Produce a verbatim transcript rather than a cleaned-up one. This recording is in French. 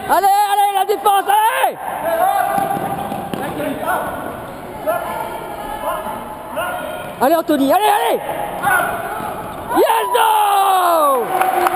Allez, allez, la défense, allez! Allez Anthony, allez, allez! Yes, no!